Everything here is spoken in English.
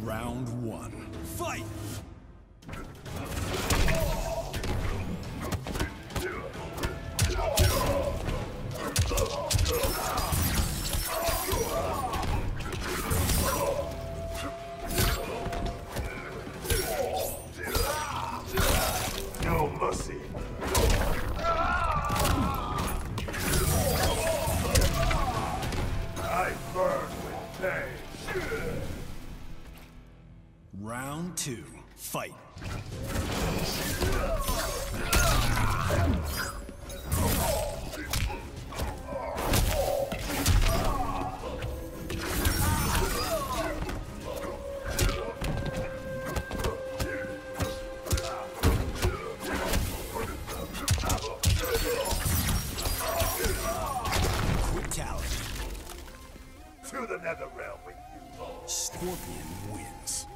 Round one. Fight! No mercy. I burn with pain. Round two. Fight. To the nether realm with you. Scorpion wins.